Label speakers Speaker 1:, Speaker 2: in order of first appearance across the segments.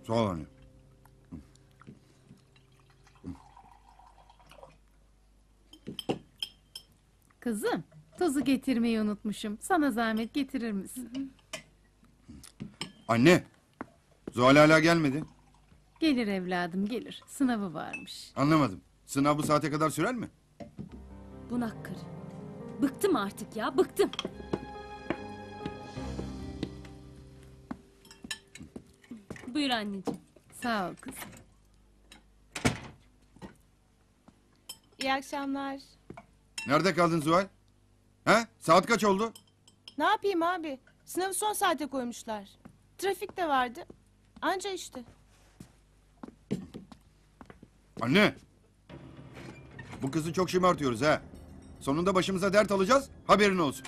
Speaker 1: Sağ ol anne.
Speaker 2: Kızım, tozu getirmeyi unutmuşum. Sana zahmet getirir misin?
Speaker 1: Anne. Zuhal hala gelmedi.
Speaker 2: Gelir evladım, gelir. Sınavı varmış.
Speaker 1: Anlamadım. Sınav bu saate kadar sürer mi?
Speaker 3: Bunak karı. Bıktım artık ya, bıktım. Buyur anneciğim.
Speaker 2: Sağ ol kızım.
Speaker 4: İyi akşamlar.
Speaker 1: Nerede kaldın Zuhal? He? Saat kaç oldu?
Speaker 4: Ne yapayım abi? Sınavı son saate koymuşlar. Trafik de vardı. Anca işte.
Speaker 1: Anne. Bu kızı çok şımartıyoruz ha. Sonunda başımıza dert alacağız. Haberin olsun.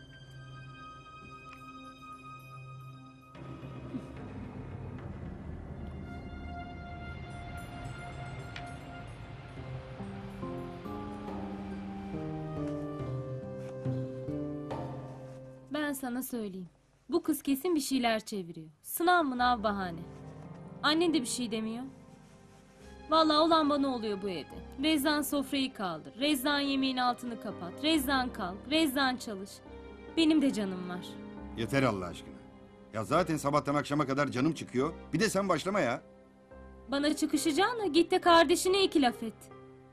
Speaker 3: Ben sana söyleyeyim. Bu kız kesin bir şeyler çeviriyor. Sınav mınav bahane. Annen de bir şey demiyor. Vallahi olan bana oluyor bu evde. Rezzan sofrayı kaldır. Rezzan yemeğin altını kapat. Rezzan kalk. Rezzan çalış. Benim de canım var.
Speaker 1: Yeter Allah aşkına. Ya zaten sabahtan akşama kadar canım çıkıyor. Bir de sen başlama ya.
Speaker 3: Bana çıkışacağına git de kardeşine iki laf et.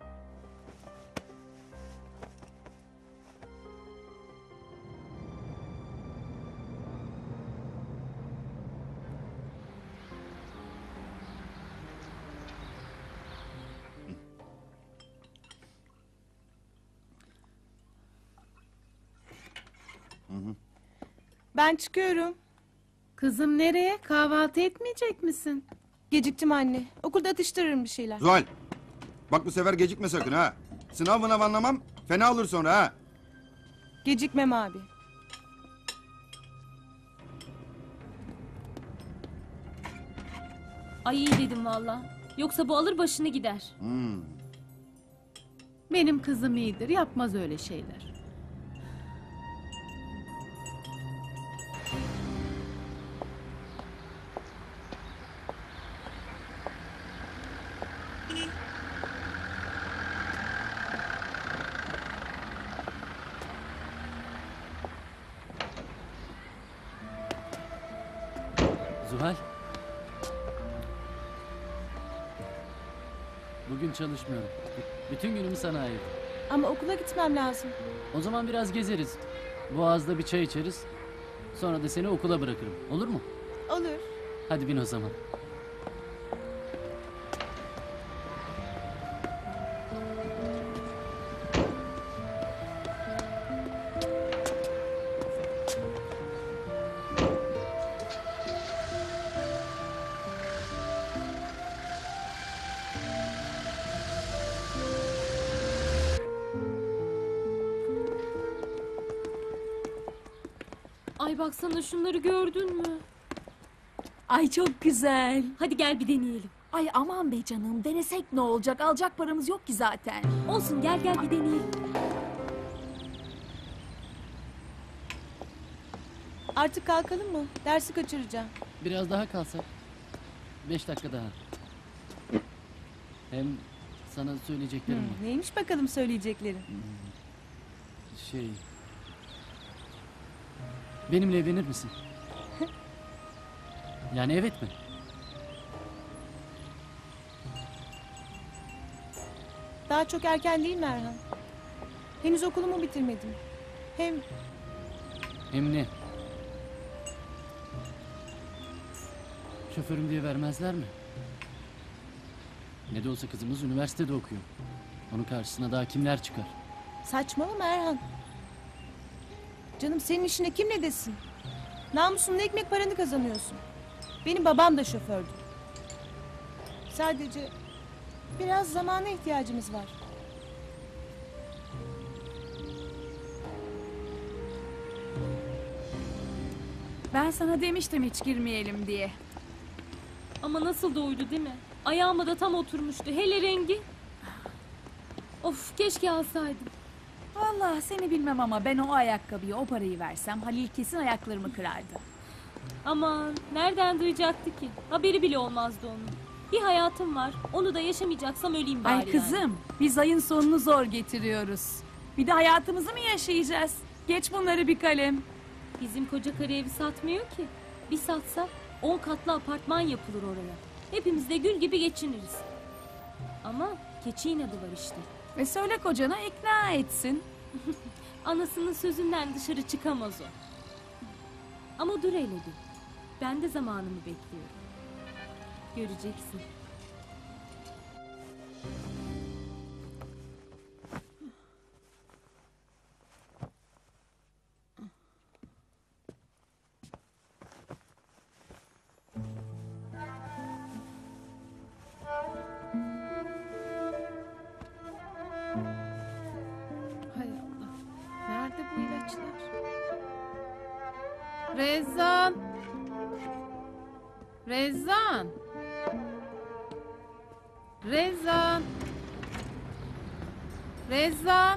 Speaker 4: Ben çıkıyorum.
Speaker 2: Kızım nereye? Kahvaltı etmeyecek misin?
Speaker 4: Geciktim anne. Okulda atıştırırım bir şeyler.
Speaker 1: Zuhal. Bak bu sefer gecikme sakın ha. Sınav mınav anlamam. Fena olur sonra ha.
Speaker 4: Gecikmem abi.
Speaker 3: Ay iyi dedim valla. Yoksa bu alır başını gider.
Speaker 2: Benim kızım iyidir, yapmaz öyle şeyler.
Speaker 5: Zuhal. Bugün çalışmıyorum. Bütün günümü sana ayırdım.
Speaker 4: Ama okula gitmem lazım.
Speaker 5: O zaman biraz gezeriz. Boğaz'da bir çay içeriz. Sonra da seni okula bırakırım. Olur mu?
Speaker 4: Olur.
Speaker 5: Hadi bin o zaman.
Speaker 3: Ay baksana şunları gördün mü?
Speaker 6: Ay çok güzel.
Speaker 3: Hadi gel bir deneyelim.
Speaker 6: Ay aman be canım, denesek ne olacak? Alacak paramız yok ki zaten.
Speaker 3: Olsun gel bir deneyelim.
Speaker 4: Artık kalkalım mı? Dersi kaçıracağım.
Speaker 5: Biraz daha kalsak. 5 dakika daha. Hem sana söyleyeceklerim var.
Speaker 4: Neymiş bakalım söyleyeceklerin?
Speaker 5: Şey... Benimle evlenir misin? Yani evet mi?
Speaker 4: Daha çok erken değil mi Erhan? Henüz okulumu bitirmedim. Hem
Speaker 5: Hem ne? Şoförüm diye vermezler mi? Ne de olsa kızımız üniversitede okuyor. Onun karşısına daha kimler çıkar?
Speaker 4: saçmalama Erhan. Canım senin işine kim ne desin? Namusunla ekmek paranı kazanıyorsun. Benim babam da şofördü. Sadece biraz zamana ihtiyacımız var.
Speaker 6: Ben sana demiştim hiç girmeyelim diye.
Speaker 3: Ama nasıl da uydu değil mi? Ayağıma da tam oturmuştu. Hele rengi. Of keşke alsaydım.
Speaker 6: Vallahi seni bilmem ama ben o ayakkabıya o parayı versem Halil kesin ayaklarımı kırardı.
Speaker 3: Aman nereden duyacaktı ki? Haberi bile olmazdı onun. Bir hayatım var. Onu da yaşamayacaksam öleyim bari
Speaker 6: Ay kızım,
Speaker 3: yani.
Speaker 6: biz ayın sonunu zor getiriyoruz. Bir de hayatımızı mı yaşayacağız? Geç bunları bir kalem.
Speaker 3: Bizim koca karı evi satmıyor ki. Bir satsa 10 katlı apartman yapılır oraya. Hepimiz de gül gibi geçiniriz. Ama keçi inadı var işte.
Speaker 6: Ve söyle kocana ikna etsin.
Speaker 3: Anasının sözünden dışarı çıkamaz o. Ama dur hele dur. Ben de zamanımı bekliyorum. Göreceksin.
Speaker 2: Hay Allah. Nerede bu ilaçlar? Rezan. Rezan. Rezan. Rezan.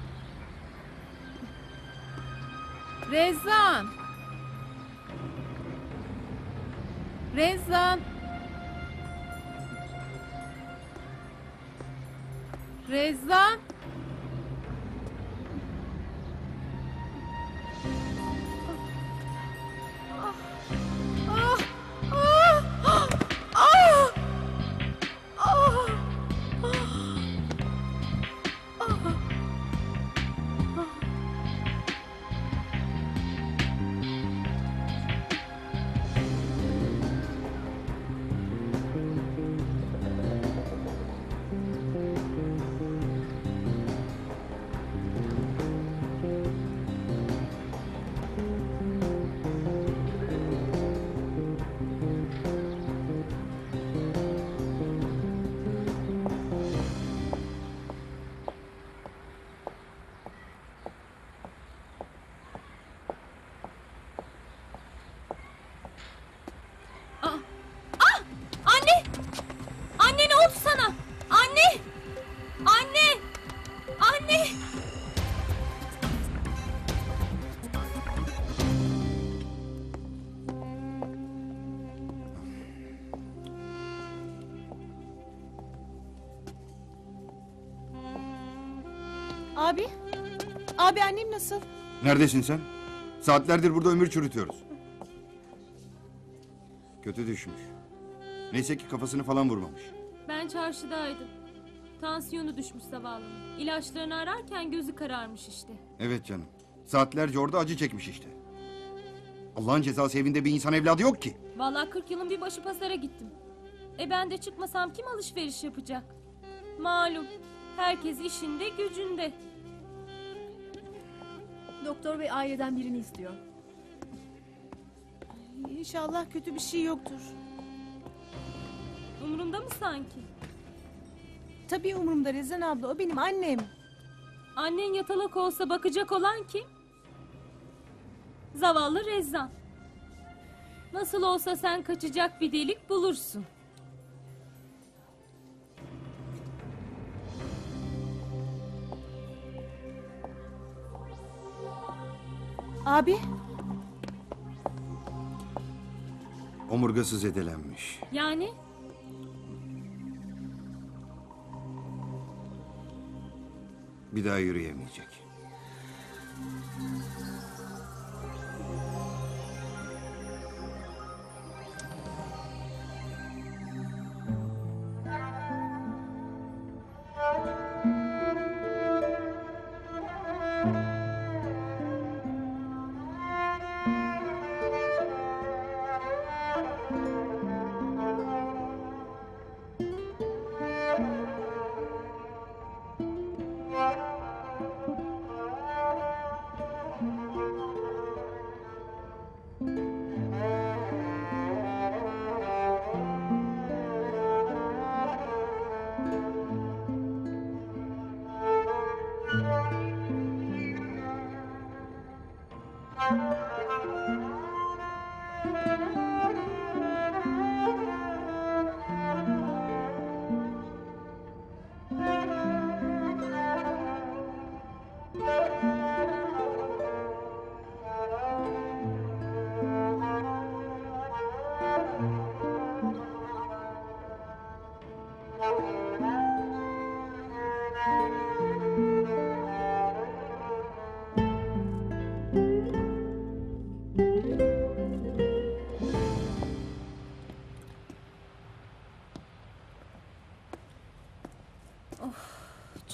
Speaker 2: Rezan. Rezan. Rezan.
Speaker 3: Anne! Anne ne oldu sana? Anne! Anne! Anne!
Speaker 4: Abi? Abi annem nasıl?
Speaker 1: Neredesin sen? Saatlerdir burada ömür çürütüyoruz. Kötü düşmüş. Neyse ki kafasını falan vurmamış.
Speaker 3: Ben çarşıdaydım. Tansiyonu düşmüş zavallının. İlaçlarını ararken gözü kararmış işte.
Speaker 1: Evet canım. Saatlerce orada acı çekmiş işte. Allah'ın cezası evinde bir insan evladı yok ki.
Speaker 3: Vallahi 40 yılın bir başı pazara gittim. Ben de çıkmasam kim alışveriş yapacak? Malum. Herkes işinde gücünde.
Speaker 6: Doktor bey aileden birini istiyor.
Speaker 4: İnşallah kötü bir şey yoktur.
Speaker 3: Umurunda mı sanki?
Speaker 4: Tabii umurumda Rezan abla, o benim annem.
Speaker 3: Annen yatalak olsa bakacak olan kim? Zavallı Rezzan. Nasıl olsa sen kaçacak bir delik bulursun.
Speaker 4: Abi?
Speaker 1: Omurgası zedelenmiş.
Speaker 3: Yani
Speaker 1: Bir daha yürüyemeyecek.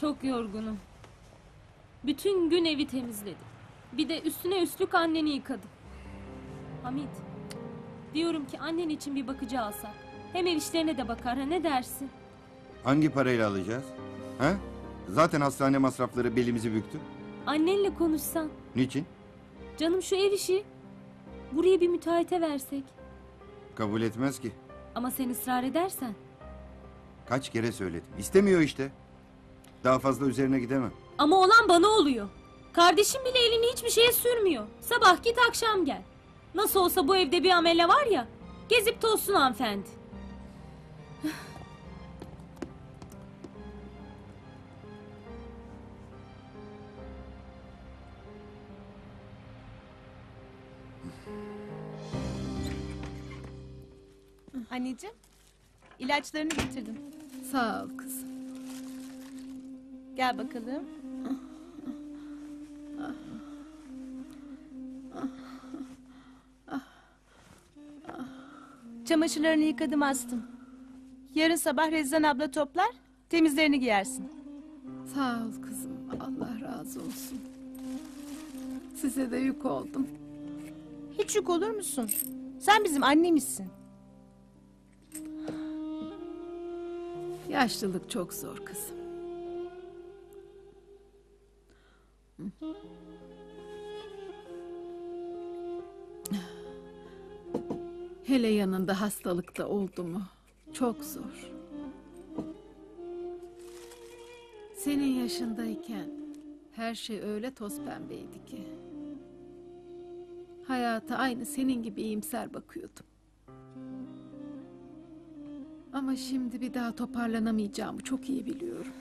Speaker 3: Çok yorgunum. Bütün gün evi temizledim. Bir de üstüne üstlük anneni yıkadım. Hamit, diyorum ki annen için bir bakıcı alsak. Hem ev işlerine de bakar, ha ne dersin?
Speaker 1: Hangi parayla alacağız? Ha? Zaten hastane masrafları belimizi büktü.
Speaker 3: Annenle konuşsan.
Speaker 1: Niçin?
Speaker 3: Canım şu ev işi. Buraya bir müteahhite versek.
Speaker 1: Kabul etmez ki.
Speaker 3: Ama sen ısrar edersen.
Speaker 1: Kaç kere söyledim. İstemiyor işte. Daha fazla üzerine gidemem.
Speaker 3: Ama olan bana oluyor. Kardeşim bile elini hiçbir şeye sürmüyor. Sabah git akşam gel. Nasıl olsa bu evde bir amele var ya. Gezip tozsun hanımefendi.
Speaker 4: Anneciğim, ilaçlarını getirdim.
Speaker 2: Sağ ol kızım.
Speaker 4: Gel bakalım. Çamaşırlarını yıkadım astım. Yarın sabah Rezan abla toplar, temizlerini giyersin.
Speaker 2: Sağ ol kızım. Allah razı olsun. Size de yük oldum.
Speaker 4: Hiç yük olur musun? Sen bizim annemizsin.
Speaker 2: Yaşlılık çok zor kızım. Hele yanında hastalıkta oldu mu çok zor. Senin yaşındayken her şey öyle toz pembeydi ki. Hayata aynı senin gibi iyimser bakıyordum. Ama şimdi bir daha toparlanamayacağımı çok iyi biliyorum.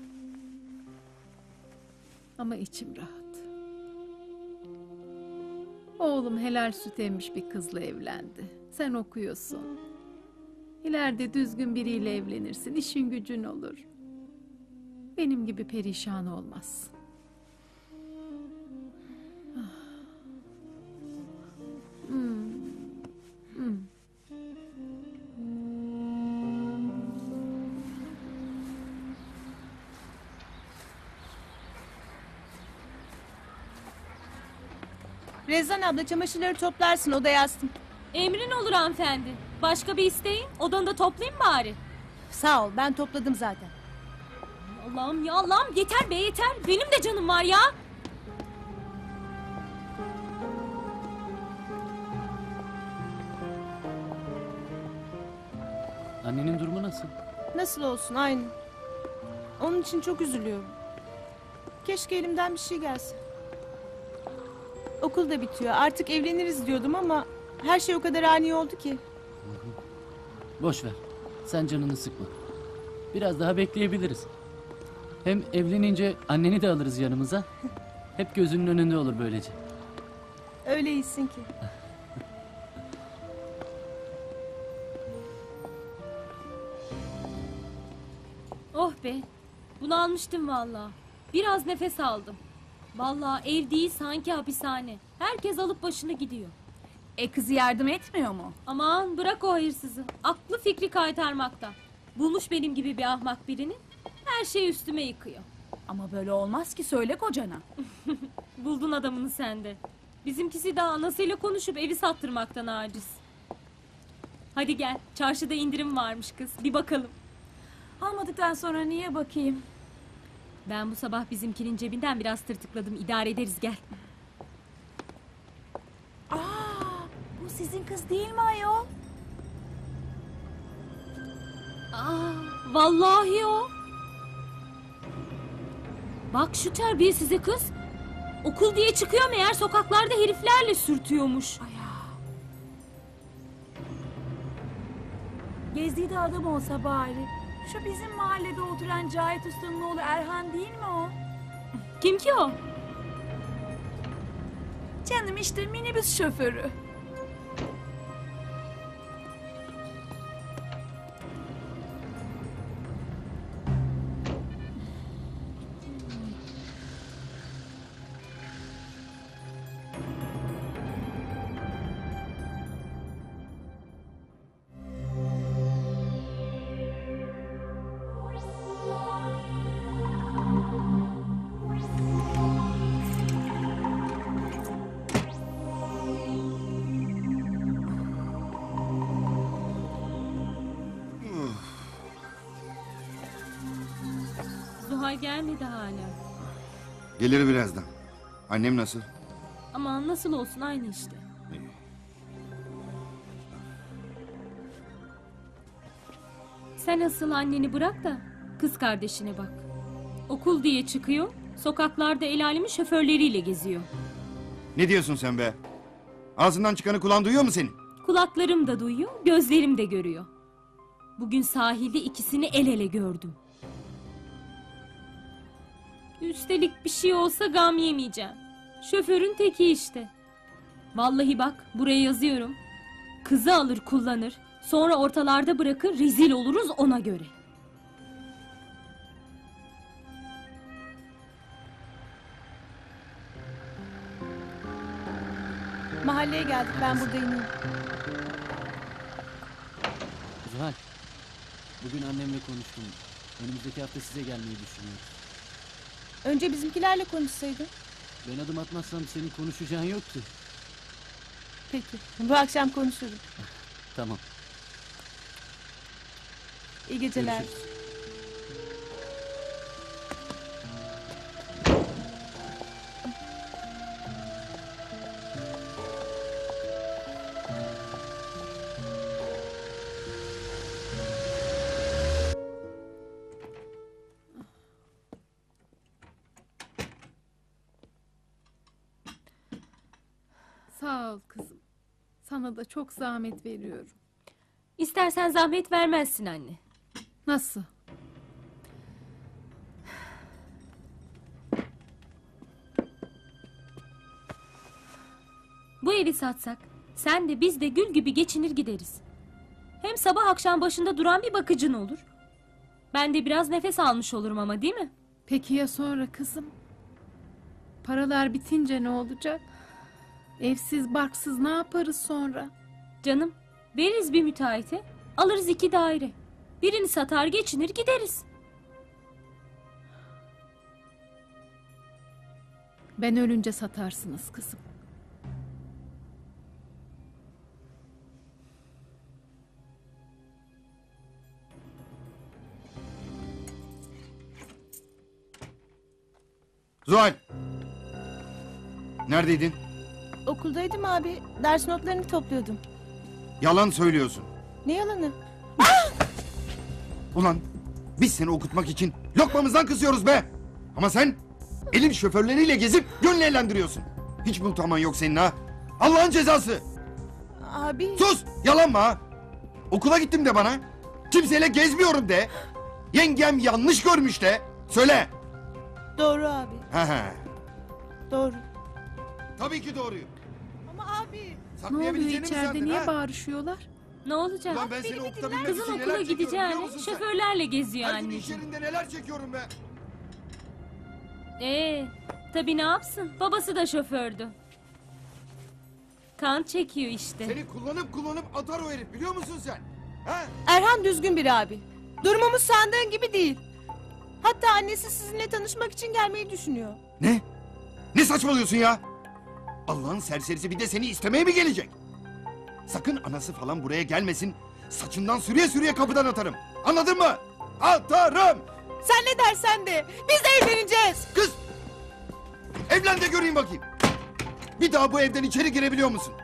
Speaker 2: Ama içim rahat. Oğlum helal süt emmiş bir kızla evlendi. Sen okuyorsun. İleride düzgün biriyle evlenirsin, işin gücün olur. Benim gibi perişan olmazsın.
Speaker 4: Rezan abla çamaşırları toplarsın, odaya astım.
Speaker 3: Emrin olur hanımefendi. Başka bir isteğin? Odanı da toplayayım bari.
Speaker 4: Sağ ol, ben topladım zaten.
Speaker 3: Allah'ım ya Allah'ım yeter be yeter. Benim de canım var ya.
Speaker 5: Annenin durumu nasıl?
Speaker 4: Nasıl olsun, aynı. Onun için çok üzülüyorum. Keşke elimden bir şey gelse. Okul da bitiyor, artık evleniriz diyordum ama... Her şey o kadar ani oldu ki.
Speaker 5: Boş ver. Sen canını sıkma. Biraz daha bekleyebiliriz. Hem evlenince anneni de alırız yanımıza. Hep gözünün önünde olur böylece.
Speaker 4: Öyle iyisin ki.
Speaker 3: Oh be. Bunu almıştım valla. Biraz nefes aldım. Valla ev değil sanki hapishane. Herkes alıp başını gidiyor.
Speaker 6: Kızı yardım etmiyor mu?
Speaker 3: Aman bırak o hayırsızı. Aklı fikri kaytarmakta. Bulmuş benim gibi bir ahmak birini. Her şeyi üstüme yıkıyor.
Speaker 6: Ama böyle olmaz ki, söyle kocana.
Speaker 3: Buldun adamını sen de. Bizimkisi daha anasıyla konuşup evi sattırmaktan aciz. Hadi gel. Çarşıda indirim varmış kız. Bir bakalım.
Speaker 6: Almadıktan sonra niye bakayım?
Speaker 3: Ben bu sabah bizimkinin cebinden biraz tırtıkladım. İdare ederiz gel.
Speaker 6: Bu sizin kız değil mi ayol?
Speaker 3: Vallahi o. Bak şu terbiyesize kız. Okul diye çıkıyor meğer sokaklarda heriflerle sürtüyormuş.
Speaker 6: Gezdiği de adam olsa bari. Şu bizim mahallede oturan Cahit Usta'nın oğlu Erhan değil mi o?
Speaker 3: Kim ki o?
Speaker 6: Canım işte minibüs şoförü.
Speaker 3: Zuhal gelmedi hala.
Speaker 1: Gelir birazdan. Annem nasıl?
Speaker 3: Aman nasıl olsun aynı işte. Sen asıl anneni bırak da kız kardeşine bak. Okul diye çıkıyor, sokaklarda el alemin şoförleriyle geziyor.
Speaker 1: Ne diyorsun sen be? Ağzından çıkanı kulağın duyuyor mu senin?
Speaker 3: Kulaklarım da duyuyor, gözlerim de görüyor. Bugün sahilde ikisini el ele gördüm. Üstelik bir şey olsa gam yemeyeceğim. Şoförün teki işte. Vallahi bak buraya yazıyorum. Kızı alır kullanır, sonra ortalarda bırakır rezil oluruz ona göre.
Speaker 4: Mahalleye geldik, ben burada ineyim.
Speaker 5: Zuhal, bugün annemle konuştum. Önümüzdeki hafta size gelmeyi düşünüyoruz.
Speaker 4: Önce bizimkilerle konuşsaydın.
Speaker 5: Ben adım atmazsam senin konuşacağın yok ki.
Speaker 4: Peki, bu akşam konuşurum.
Speaker 5: Tamam.
Speaker 4: İyi geceler.
Speaker 5: Görüşürüz.
Speaker 2: Sağ ol kızım. Sana da çok zahmet veriyorum.
Speaker 3: İstersen zahmet vermezsin anne.
Speaker 2: Nasıl?
Speaker 3: Bu evi satsak, sen de biz de gül gibi geçinir gideriz. Hem sabah akşam başında duran bir bakıcın olur. Ben de biraz nefes almış olurum ama değil mi?
Speaker 2: Peki ya sonra kızım? Paralar bitince ne olacak? Evsiz barksız ne yaparız sonra?
Speaker 3: Canım, veririz bir müteahhite, alırız 2 daire. Birini satar geçinir gideriz.
Speaker 2: Ben ölünce satarsınız kızım.
Speaker 1: Zuhal! Neredeydin?
Speaker 4: Okuldaydım abi, ders notlarını topluyordum.
Speaker 1: Yalan söylüyorsun.
Speaker 4: Ne yalanı?
Speaker 1: Ulan biz seni okutmak için lokmamızdan kısıyoruz be. Ama sen elin şoförleriyle gezip gönlü eğlendiriyorsun. Hiç mi utanman yok senin ha? Allah'ın cezası.
Speaker 4: Abi,
Speaker 1: Sus! Yalanma ha! Okula gittim de bana. Kimseyle gezmiyorum de. Yengem yanlış görmüş de. Söyle.
Speaker 4: doğru abi,
Speaker 1: He he.
Speaker 4: doğru.
Speaker 1: Tabii ki doğruyu.
Speaker 4: Ama abi,
Speaker 2: Ne oluyor
Speaker 1: Saklayabileceğini mi
Speaker 2: içeride?
Speaker 1: sandın
Speaker 2: niye
Speaker 1: ha?
Speaker 2: bağırışıyorlar?
Speaker 3: Ne olacak?
Speaker 1: Ulan ben seni okutabilmek
Speaker 3: Kızın
Speaker 1: için neler
Speaker 3: okula
Speaker 1: çekiyorum biliyor
Speaker 3: gideceğine
Speaker 1: musun sen?
Speaker 3: şoförlerle geziyor
Speaker 1: Her gün iş
Speaker 3: anneciğim.
Speaker 1: yerinde neler çekiyorum be.
Speaker 3: Tabii ne yapsın? Babası da şofördü. Kan çekiyor işte.
Speaker 1: Seni kullanıp atar o herif biliyor musun sen? Ha?
Speaker 4: Erhan düzgün biri abi. Durumumuz sandığın gibi değil. Hatta annesi sizinle tanışmak için gelmeyi düşünüyor.
Speaker 1: Ne? Ne saçmalıyorsun ya? Allah'ın serserisi bir de seni istemeye mi gelecek? Sakın anası falan buraya gelmesin. Saçından sürüye sürüye kapıdan atarım. Anladın mı? Atarım.
Speaker 4: Sen ne dersen de biz evleneceğiz.
Speaker 1: Kız! Evlen de göreyim bakayım. Bir daha bu evden içeri girebiliyor musun?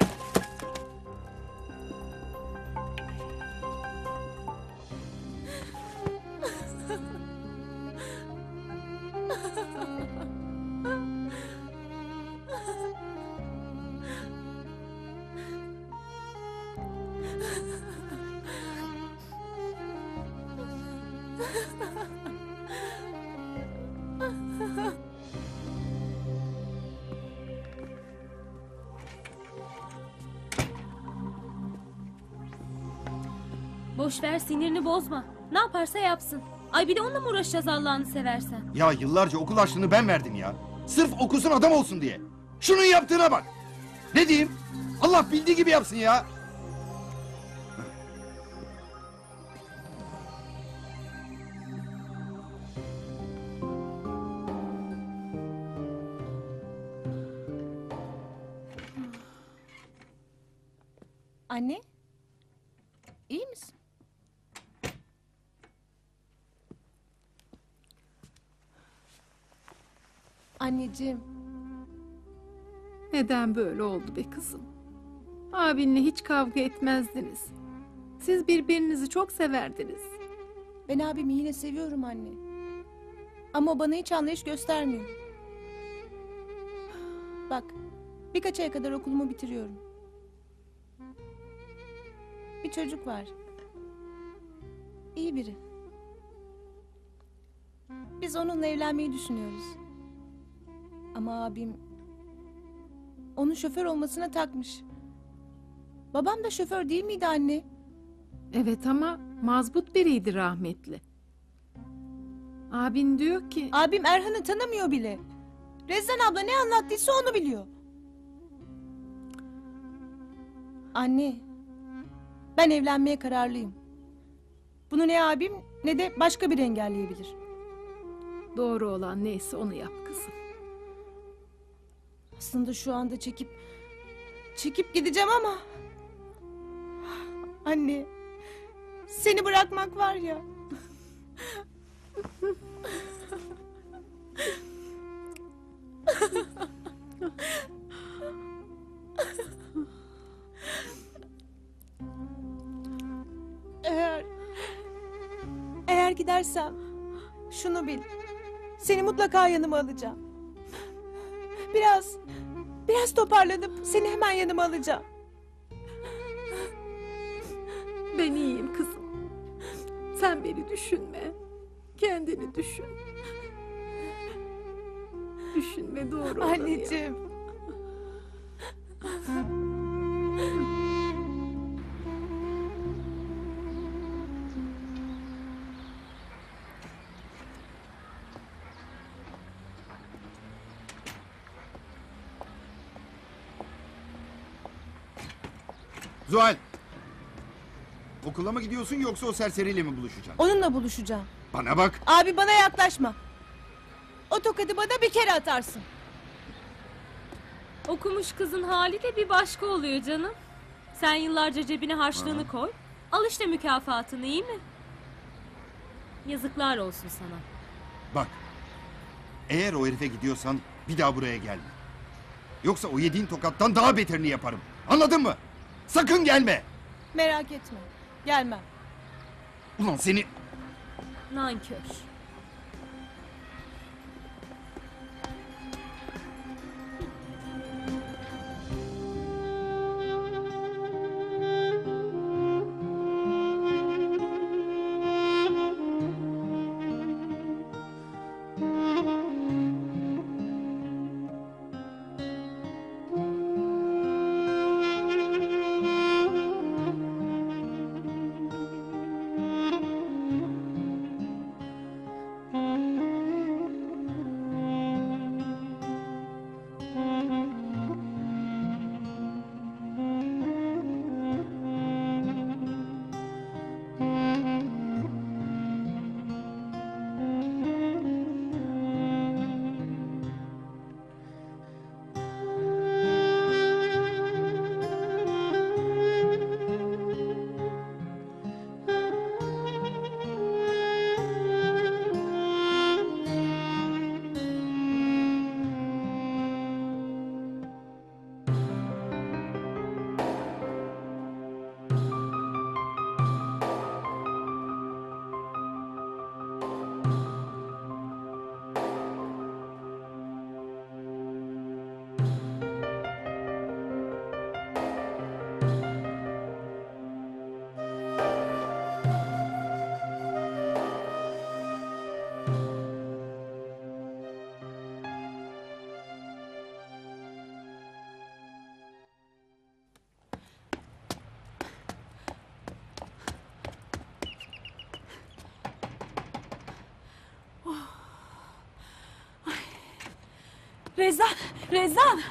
Speaker 3: Boş ver sinirini bozma. Ne yaparsa yapsın. Ay bir de onunla mı uğraşacağız Allah'ını seversen?
Speaker 1: Ya yıllarca okul açlığını ben verdim ya. Sırf okusun adam olsun diye. Şunun yaptığına bak. Ne diyeyim? Allah bildiği gibi yapsın ya.
Speaker 4: Anne, iyi misin? Anneciğim.
Speaker 2: Neden böyle oldu be kızım? Abinle hiç kavga etmezdiniz. Siz birbirinizi çok severdiniz.
Speaker 4: Ben abimi yine seviyorum anne. Ama o bana hiç anlayış göstermiyor. Bak, birkaç ay kadar okulumu bitiriyorum. Bir çocuk var. İyi biri. Biz onunla evlenmeyi düşünüyoruz. Ama abim onun şoför olmasına takmış. Babam da şoför değil miydi anne?
Speaker 2: Evet ama mazbut biriydi rahmetli. Abin diyor ki...
Speaker 4: Abim Erhan'ı tanımıyor bile. Rezan abla ne anlattıysa onu biliyor. Anne, ben evlenmeye kararlıyım. Bunu ne abim ne de başka biri engelleyebilir.
Speaker 2: Doğru olan neyse onu yap kızım.
Speaker 4: Aslında şu anda çekip gideceğim ama... Anne, seni bırakmak var ya... Eğer gidersem şunu bil. Seni mutlaka yanıma alacağım. Biraz toparlanıp seni hemen yanıma alacağım.
Speaker 2: Ben iyiyim kızım. Sen beni düşünme. Kendini düşün. Düşünme doğru olanı yap.
Speaker 4: Anneciğim.
Speaker 1: Zuhal! Okula mı gidiyorsun yoksa o serseriyle mi buluşacaksın?
Speaker 4: Onunla buluşacağım.
Speaker 1: Bana bak!
Speaker 4: Abi bana yaklaşma. O tokadı bana bir kere atarsın.
Speaker 3: Okumuş kızın hali de bir başka oluyor canım. Sen yıllarca cebine harçlığını koy. Al işte mükafatını, iyi mi? Yazıklar olsun sana.
Speaker 1: Bak! Eğer o herife gidiyorsan bir daha buraya gelme. Yoksa o yediğin tokattan daha beterini yaparım. Anladın mı? Sakın gelme!
Speaker 4: Merak etme. Gelmem.
Speaker 1: Ulan seni...
Speaker 3: Nankör.
Speaker 6: Rezan!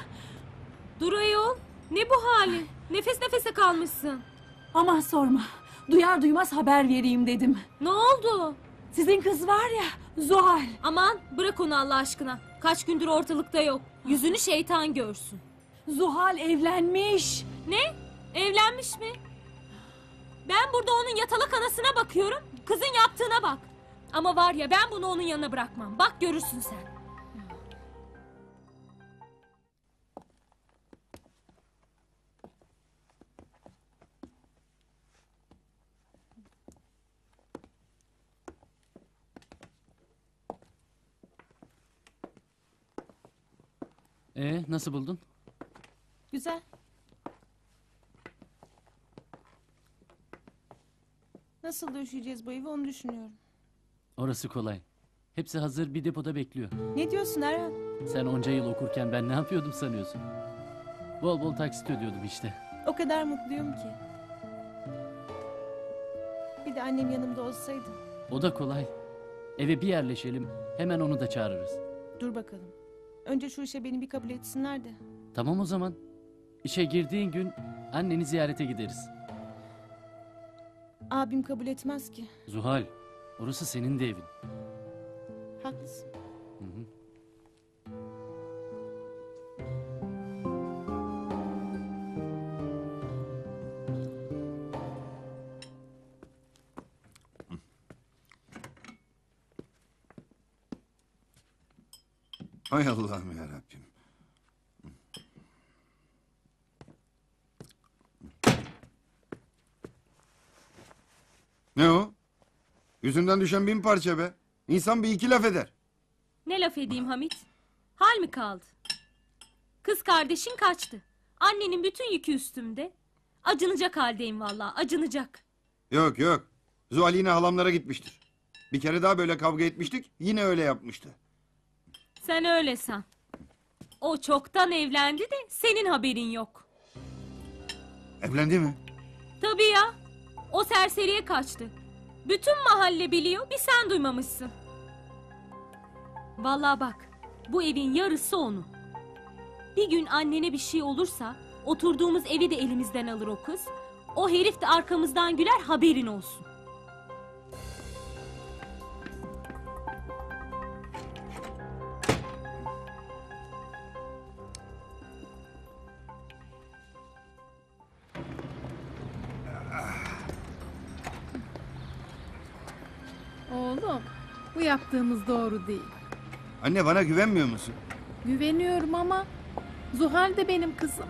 Speaker 3: Dur ayol. Ne bu halin? Nefes nefese kalmışsın.
Speaker 6: Aman sorma. Duyar duymaz haber vereyim dedim.
Speaker 3: Ne oldu?
Speaker 6: Sizin kız var ya, Zuhal.
Speaker 3: Aman bırak onu Allah aşkına. Kaç gündür ortalıkta yok. Yüzünü şeytan görsün.
Speaker 6: Zuhal evlenmiş.
Speaker 3: Ne? Evlenmiş mi? Ben burada onun yatalak anasına bakıyorum. Kızın yaptığına bak. Ama var ya ben bunu onun yanına bırakmam. Bak görürsün sen.
Speaker 5: Nasıl buldun?
Speaker 4: Güzel. Nasıl döşeyeceğiz bu evi onu düşünüyorum.
Speaker 5: Orası kolay. Hepsi hazır bir depoda bekliyor.
Speaker 4: Ne diyorsun Erhan?
Speaker 5: Sen onca yıl okurken ben ne yapıyordum sanıyorsun? Bol bol taksit ödüyordum işte.
Speaker 4: O kadar mutluyum ki. Bir de annem yanımda olsaydı.
Speaker 5: O da kolay. Eve bir yerleşelim. Hemen onu da çağırırız.
Speaker 4: Dur bakalım. Önce şu işe beni bir kabul etsinler de.
Speaker 5: Tamam o zaman. İşe girdiğin gün anneni ziyarete gideriz.
Speaker 4: Abim kabul etmez ki.
Speaker 5: Zuhal, orası senin de evin.
Speaker 4: Haklısın.
Speaker 5: Hı hı.
Speaker 1: Hay Allah'ım ya Rabbim. Ne o? Yüzünden düşen 1000 parça be. İnsan bir iki laf eder.
Speaker 3: Ne laf edeyim Hamit? Hal mi kaldı? Kız kardeşin kaçtı. Annenin bütün yükü üstümde. Acınacak haldeyim vallahi, acınacak.
Speaker 1: Yok yok. Zuhal yine halamlara gitmiştir. Bir kere daha böyle kavga etmiştik. Yine öyle yapmıştı.
Speaker 3: Sen öyle san. O çoktan evlendi de senin haberin yok.
Speaker 1: Evlendi mi?
Speaker 3: Tabii ya. O serseriye kaçtı. Bütün mahalle biliyor, bir sen duymamışsın. Vallahi bak, bu evin yarısı onun. Bir gün annene bir şey olursa, oturduğumuz evi de elimizden alır o kız. O herif de arkamızdan güler, haberin olsun.
Speaker 2: Oğlum, bu yaptığımız doğru değil.
Speaker 1: Anne bana güvenmiyor musun?
Speaker 2: Güveniyorum ama Zuhal de benim kızım.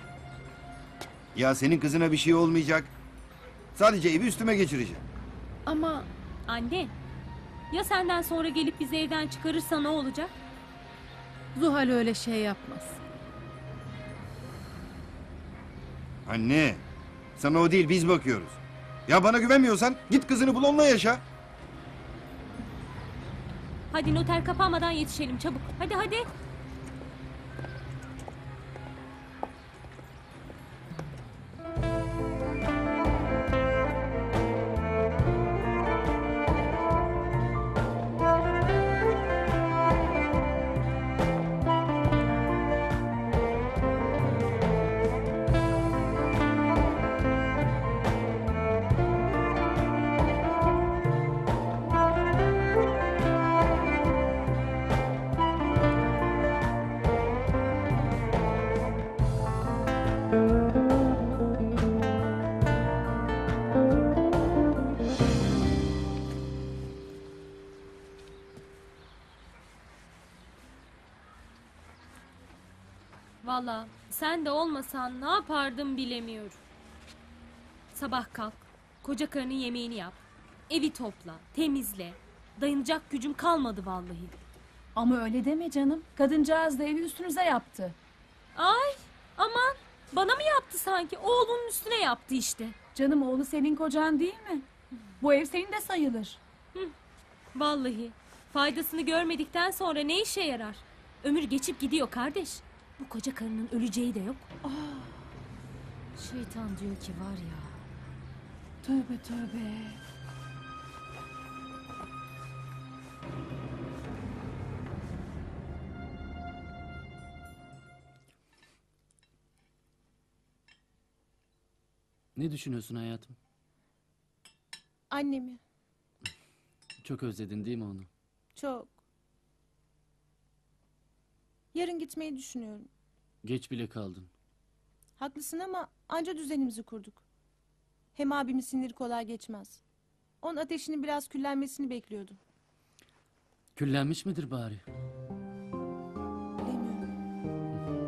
Speaker 1: Ya senin kızına bir şey olmayacak. Sadece evi üstüme geçireceğim.
Speaker 2: Ama
Speaker 3: Anne, ya senden sonra gelip bizi evden çıkarırsa ne olacak?
Speaker 2: Zuhal öyle şey yapmaz.
Speaker 1: Anne, sana o değil biz bakıyoruz. Ya bana güvenmiyorsan git kızını bul onunla yaşa.
Speaker 3: Hadi noter kapanmadan yetişelim çabuk. Hadi hadi. Vallahi sen de olmasan ne yapardım bilemiyorum. Sabah kalk, koca karının yemeğini yap, evi topla, temizle. Dayanacak gücüm kalmadı vallahi.
Speaker 6: Ama öyle deme canım. Kadıncağız da evi üstünüze yaptı.
Speaker 3: Ay aman, bana mı yaptı sanki? Oğlunun üstüne yaptı işte.
Speaker 6: Canım oğlu senin kocan değil mi? Bu ev senin de sayılır.
Speaker 3: Vallahi faydasını görmedikten sonra ne işe yarar? Ömür geçip gidiyor kardeş. Bu koca karının öleceği de yok. Şeytan diyor ki var ya.
Speaker 6: Tövbe tövbe.
Speaker 5: Ne düşünüyorsun hayatım?
Speaker 4: Annemi.
Speaker 5: Çok özledin değil mi onu?
Speaker 4: Çok. Yarın gitmeyi düşünüyorum.
Speaker 5: Geç bile kaldın.
Speaker 4: Haklısın ama anca düzenimizi kurduk. Hem abimin siniri kolay geçmez. Onun ateşinin biraz küllenmesini bekliyordum.
Speaker 5: Küllenmiş midir bari?
Speaker 4: Bilemiyorum.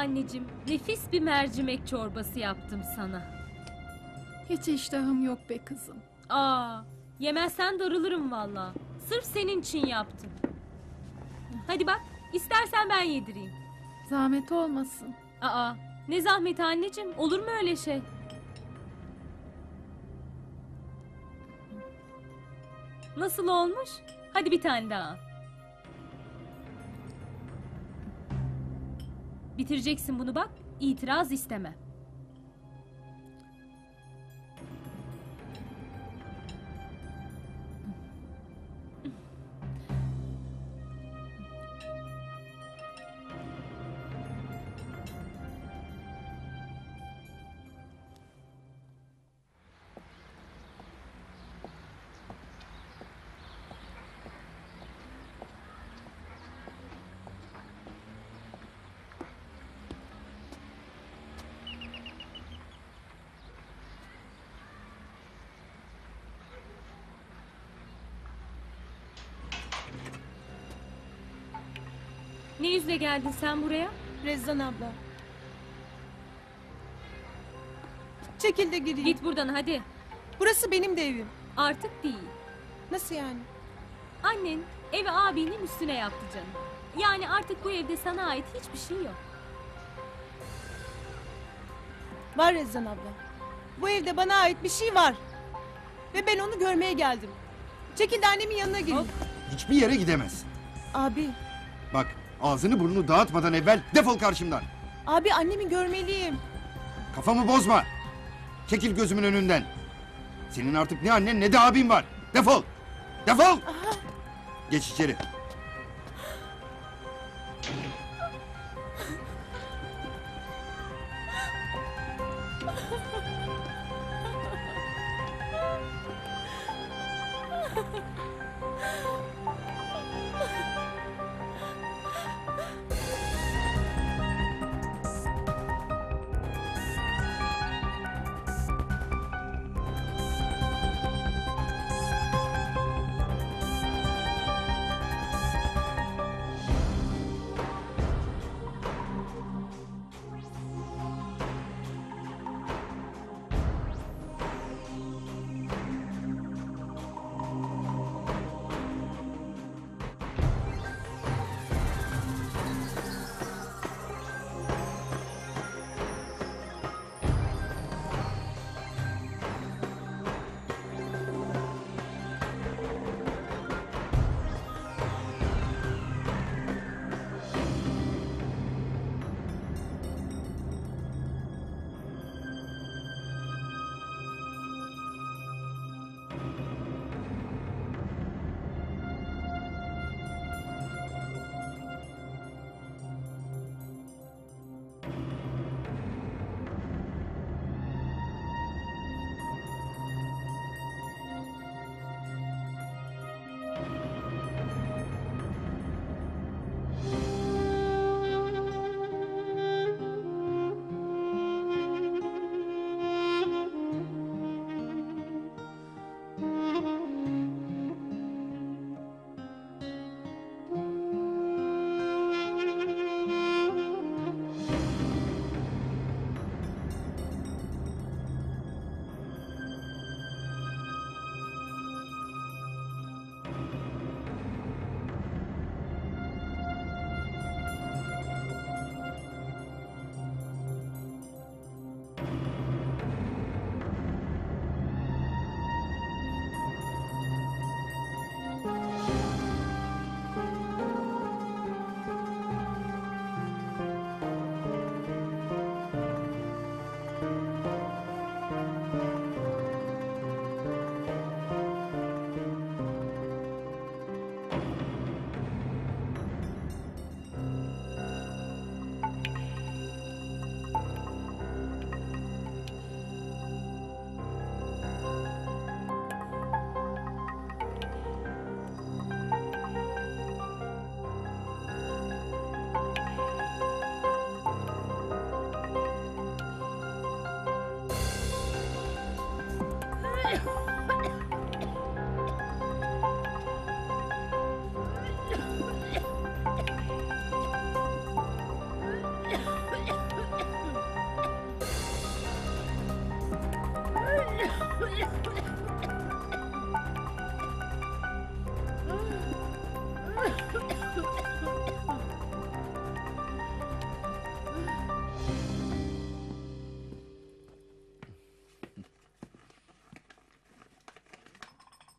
Speaker 3: anneciğim, nefis bir mercimek çorbası yaptım sana.
Speaker 2: Hiç iştahım yok be kızım.
Speaker 3: Aa, yemezsen darılırım valla. Sırf senin için yaptım. Hadi bak, istersen ben yedireyim.
Speaker 2: Zahmet olmasın.
Speaker 3: Aa, ne zahmet anneciğim, olur mu öyle şey? Nasıl olmuş? Hadi bir tane daha. Bitireceksin bunu bak, itiraz istemem. Ne yüzle geldin sen buraya?
Speaker 4: Rezan abla. Çekil de gireyim.
Speaker 3: Git buradan hadi.
Speaker 4: Burası benim de evim.
Speaker 3: Artık değil.
Speaker 4: Nasıl yani?
Speaker 3: Annen evi abinin üstüne yaptı canım. Yani artık bu evde sana ait hiçbir şey yok.
Speaker 4: Var Rezan abla. Bu evde bana ait bir şey var. Ve ben onu görmeye geldim. Çekil de annemin yanına gireyim.
Speaker 3: Hop.
Speaker 1: Hiçbir yere gidemez.
Speaker 4: Abi.
Speaker 1: Bak ağzını burnunu dağıtmadan evvel defol karşımdan.
Speaker 4: Abi annemi görmeliyim.
Speaker 1: Kafamı bozma. Çekil gözümün önünden. Senin artık ne annen ne de abin var. Defol. Defol. Geç içeri.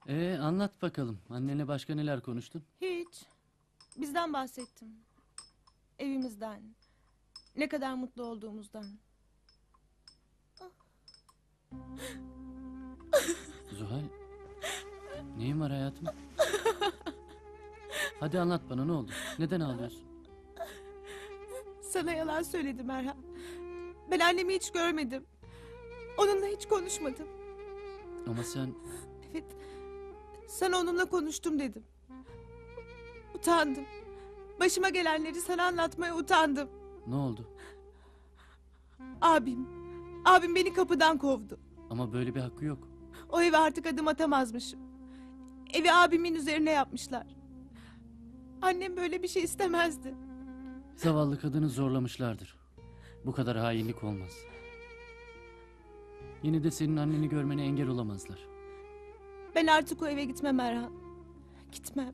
Speaker 5: Anlat bakalım. Annenle başka neler konuştun?
Speaker 4: Hiç. Bizden bahsettim. Evimizden. Ne kadar mutlu olduğumuzdan.
Speaker 5: Zuhal. Neyin var hayatım? Hadi anlat bana, ne oldu? Neden ağlıyorsun?
Speaker 4: Sana yalan söyledim Erhan. Ben annemi hiç görmedim. Onunla hiç konuşmadım.
Speaker 5: Ama sen...
Speaker 4: Evet. Sana onunla konuştum dedim. Utandım. Başıma gelenleri sana anlatmaya utandım.
Speaker 5: Ne oldu?
Speaker 4: Abim beni kapıdan kovdu.
Speaker 5: Ama böyle bir hakkı yok.
Speaker 4: O eve artık adım atamazmışım. Evi abimin üzerine yapmışlar. Annem böyle bir şey istemezdi.
Speaker 5: Zavallı kadını zorlamışlardır. Bu kadar hainlik olmaz. Yine de senin anneni görmene engel olamazlar.
Speaker 4: Ben artık o eve gitmem Erhan. Gitmem.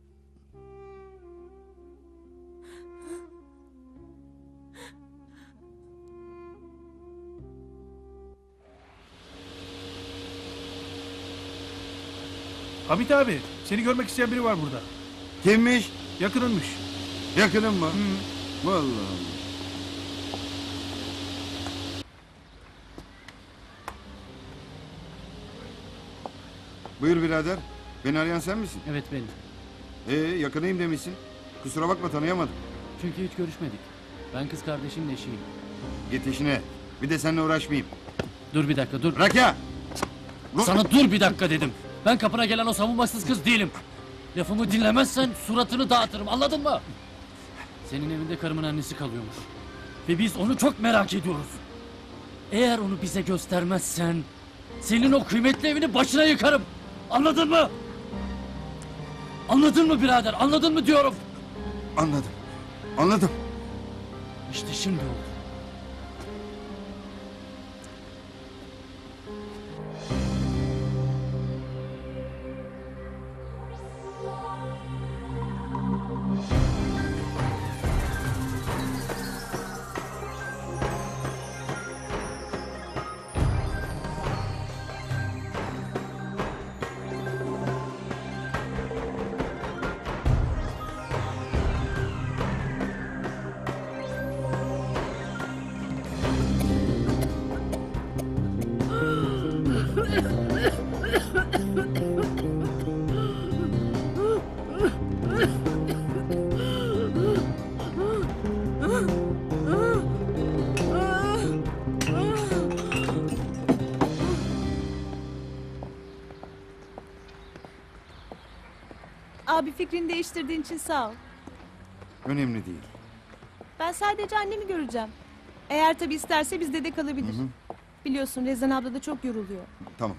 Speaker 7: Hamit abi, seni görmek isteyen biri var burada.
Speaker 1: Kimmiş?
Speaker 7: Yakınınmış.
Speaker 1: Yakınım mı? Vallahi Allah. Buyur birader. Beni arayan sen misin?
Speaker 5: Evet benim.
Speaker 1: Yakınıyım demişsin. Kusura bakma tanıyamadım.
Speaker 5: Çünkü hiç görüşmedik. Ben kız kardeşinin eşiyim.
Speaker 1: Git işine. Bir de seninle uğraşmayayım.
Speaker 5: Dur bir dakika dur.
Speaker 1: Bırak ya!
Speaker 5: Sana dur bir dakika dedim. Ben kapına gelen o savunmasız kız değilim. Lafımı dinlemezsen suratını dağıtırım, anladın mı? Senin evinde karımın annesi kalıyormuş. Ve biz onu çok merak ediyoruz. Eğer onu bize göstermezsen... senin o kıymetli evini başına yıkarım. Anladın mı? Anladın mı birader? Anladın mı diyorum.
Speaker 1: Anladım. Anladım.
Speaker 5: İşte şimdi oldu.
Speaker 4: Abi fikrini değiştirdiğin için sağ ol.
Speaker 1: Önemli değil.
Speaker 4: Ben sadece annemi göreceğim. Eğer tabii isterse bizde de kalabilir. Biliyorsun Rezan abla da çok yoruluyor.
Speaker 1: Tamam.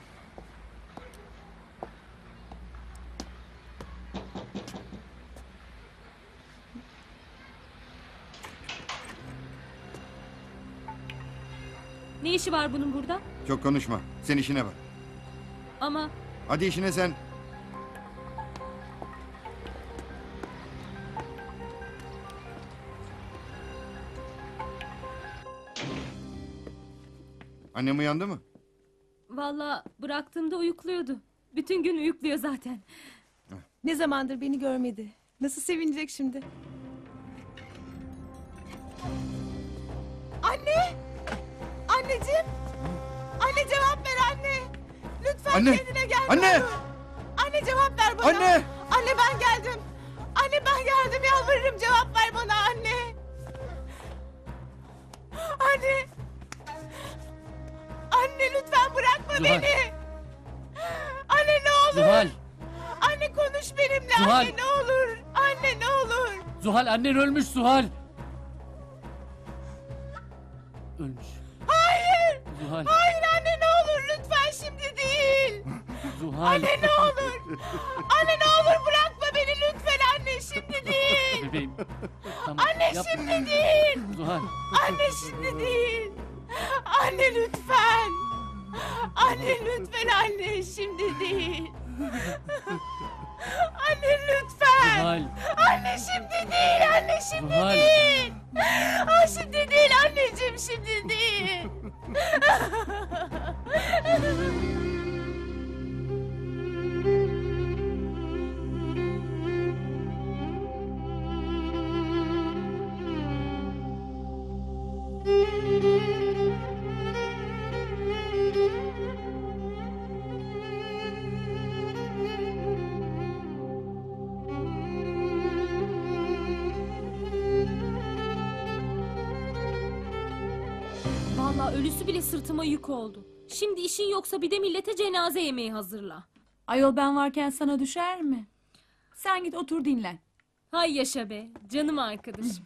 Speaker 3: Ne işi var bunun burada?
Speaker 1: Çok konuşma. Sen işine bak.
Speaker 3: Ama
Speaker 1: Hadi işine sen. Annem uyandı mı?
Speaker 3: vallahi bıraktığımda uyukluyordu. Bütün gün uyukluyor zaten.
Speaker 4: Ne zamandır beni görmedi. Nasıl sevinecek şimdi? Anne! Anneciğim! Anne cevap ver anne! Lütfen
Speaker 1: Anne!
Speaker 4: kendine gel.
Speaker 1: Anne!
Speaker 4: ne olur. Anne cevap ver bana.
Speaker 1: Anne!
Speaker 4: Anne ben geldim. Anne ben geldim yalvarırım cevap ver bana anne. Anne! Anne lütfen bırakma
Speaker 5: Zuhal.
Speaker 4: beni. Anne ne olur.
Speaker 5: Zuhal!
Speaker 4: Anne konuş benimle
Speaker 5: Zuhal.
Speaker 4: anne ne olur. Anne ne olur.
Speaker 5: Zuhal, annen ölmüş Zuhal! Ölmüş.
Speaker 4: Hayır.
Speaker 5: Zuhal!
Speaker 4: Hayır anne ne olur lütfen şimdi değil.
Speaker 5: Zuhal!
Speaker 4: Anne ne olur. Anne ne olur bırakma beni lütfen anne şimdi değil.
Speaker 5: Bebeğim. Tamam,
Speaker 4: Anne
Speaker 5: yapma.
Speaker 4: şimdi değil.
Speaker 5: Zuhal!
Speaker 4: Anne şimdi değil. Anne lütfen. Anne lütfen anne şimdi değil. Anne lütfen.
Speaker 5: Zuhal!
Speaker 4: Anne şimdi değil anne şimdi
Speaker 5: Zuhal!
Speaker 4: değil. Aa, şimdi değil anneciğim şimdi değil.
Speaker 3: Vallahi ölüsü bile sırtıma yük oldu. Şimdi işin yoksa bir de millete cenaze yemeği hazırla.
Speaker 6: Ayol ben varken sana düşer mi? Sen git otur dinlen.
Speaker 3: Hay yaşa be, canım arkadaşım.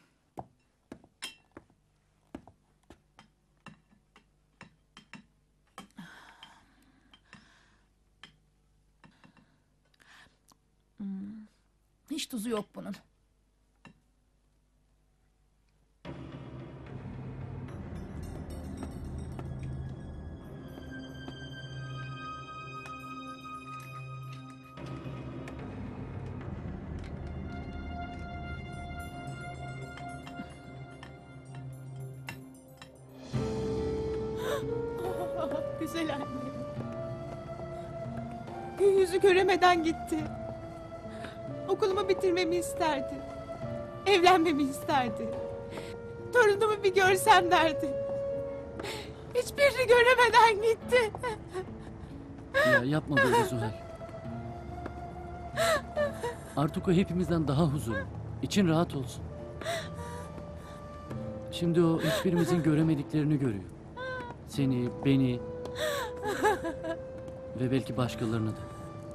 Speaker 6: Hiç tuzu yok bunun.
Speaker 4: Güzel anne. Gün yüzü göremeden gitti. Okulumu bitirmemi isterdi. Evlenmemi isterdi. Torunumu bir görsem derdi. Hiçbirini göremeden gitti.
Speaker 5: Ya yapma böyle Zuhal. Artık o hepimizden daha huzurlu. İçin rahat olsun. Şimdi o hiçbirimizin göremediklerini görüyor. Seni, beni ve belki başkalarını da.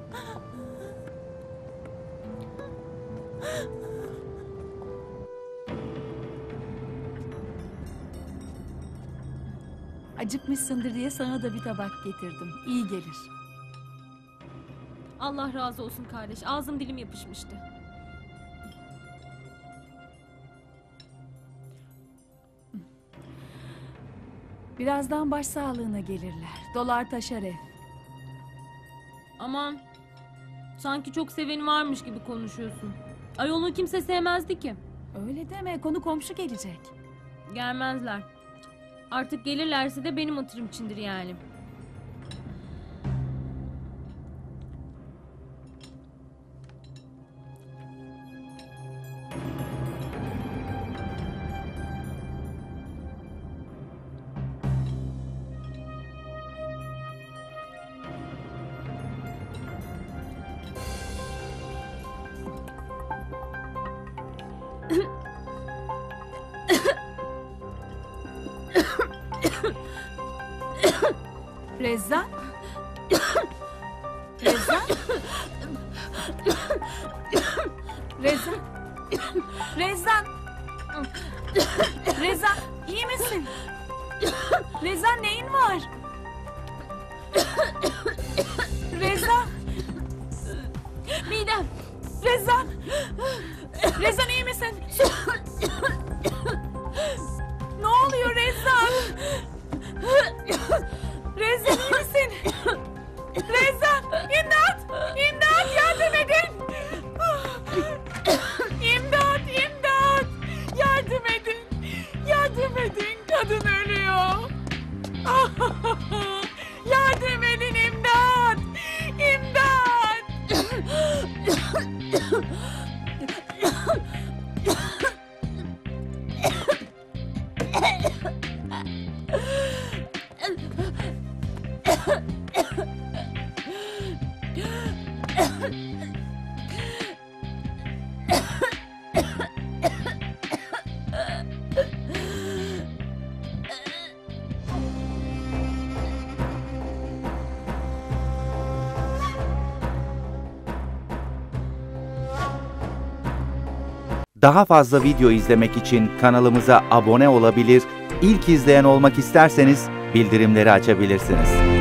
Speaker 6: Acıkmışsındır diye sana da bir tabak getirdim. İyi gelir.
Speaker 3: Allah razı olsun kardeş, ağzım dilim yapışmıştı.
Speaker 6: Birazdan başsağlığına gelirler. Dolar taşar ev.
Speaker 3: Aman, sanki çok seveni varmış gibi konuşuyorsun. Ayol'u kimse sevmezdi ki.
Speaker 6: Öyle deme, konu komşu gelecek.
Speaker 3: Gelmezler. Artık gelirlerse de benim hatırım içindir yani.
Speaker 6: Rezan? Rezan? Rezan? Rezan? Rezan, iyi misin? Rezan, neyin var? Rezan?
Speaker 3: Midem!
Speaker 6: Rezan? Rezan, iyi misin? Ne oluyor Rezan? Rezan, iyi misin? Rezan, imdat! İmdat, yardım edin! İmdat, imdat! Yardım edin! Yardım edin, kadın ölüyor! Yardım edin, imdat! İmdat!
Speaker 8: Daha fazla video izlemek için kanalımıza abone olabilir, ilk izleyen olmak isterseniz bildirimleri açabilirsiniz.